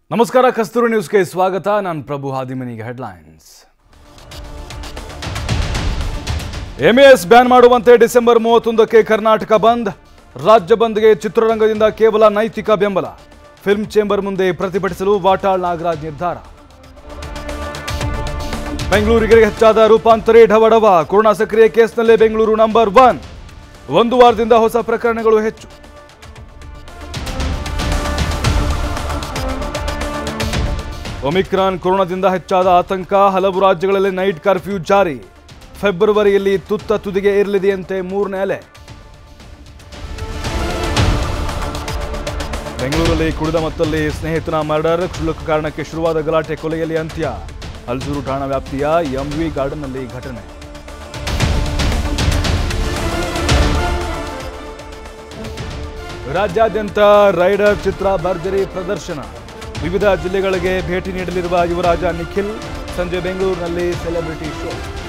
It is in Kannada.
ನಮಸ್ಕಾರ ಕಸ್ತೂರಿ ನ್ಯೂಸ್ಗೆ ಸ್ವಾಗತ ನಾನು ಪ್ರಭು ಹಾದಿಮನಿಗೆ ಹೆಡ್ಲೈನ್ಸ್ ಎಂಎಸ್ ಬ್ಯಾನ್ ಮಾಡುವಂತೆ ಡಿಸೆಂಬರ್ 31ಕ್ಕೆ ಕರ್ನಾಟಕ ಬಂದ್ ರಾಜ್ಯ ಬಂದ್ಗೆ ಚಿತ್ರರಂಗದಿಂದ ಕೇವಲ ನೈತಿಕ ಬೆಂಬಲ ಫಿಲ್ಮ್ ಚೇಂಬರ್ ಮುಂದೆ ಪ್ರತಿಭಟಿಸಲು ವಾಟಾಳ್ ನಾಗರಾಜ್ ನಿರ್ಧಾರ ಬೆಂಗಳೂರಿಗೆ ಹೆಚ್ಚಾದ ರೂಪಾಂತರಿ ಢವಢವ ಕೊರೋನಾ ಸಕ್ರಿಯ ಕೇಸ್ನಲ್ಲೇ ಬೆಂಗಳೂರು ನಂಬರ್ 1 ಒಂದು ವಾರದಿಂದ ಹೊಸ ಪ್ರಕರಣಗಳು ಹೆಚ್ಚು ಒಮಿಕ್ರಾನ್ ಕೊರೋನಾದಿಂದ ಹೆಚ್ಚಾದ ಆತಂಕ ಹಲವು ರಾಜ್ಯಗಳಲ್ಲಿ ನೈಟ್ ಕರ್ಫ್ಯೂ ಜಾರಿ ಫೆಬ್ರವರಿಯಲ್ಲಿ ತುತ್ತ ತುದಿಗೆ ಏರಲಿದೆಯಂತೆ 3ನೇ ಅಲೆ ಬೆಂಗಳೂರಲ್ಲಿ ಕುಡಿದ ಮತ್ತಲ್ಲಿ ಸ್ನೇಹಿತನ ಮರ್ಡರ್ ಕ್ಷುಲ್ಲಕ ಕಾರಣಕ್ಕೆ ಶುರುವಾದ ಗಲಾಟೆ ಕೊಲೆಯಲ್ಲಿ ಅಂತ್ಯ ಹಲಸೂರು ಠಾಣಾ ವ್ಯಾಪ್ತಿಯ ಎಂವಿ ಗಾರ್ಡನ್ನಲ್ಲಿ ಘಟನೆ ರಾಜ್ಯಾದ್ಯಂತ ರೈಡರ್ ಚಿತ್ರ ಭರ್ಜರಿ ಪ್ರದರ್ಶನ ವಿವಿಧ ಜಿಲ್ಲೆಗಳಿಗೆ ಭೇಟಿ ನೀಡಲಿರುವ ಯುವರಾಜ ನಿಖಿಲ್ ಸಂಜೆ ಬೆಂಗಳೂರಿನಲ್ಲಿ ಸೆಲೆಬ್ರಿಟಿ ಶೋ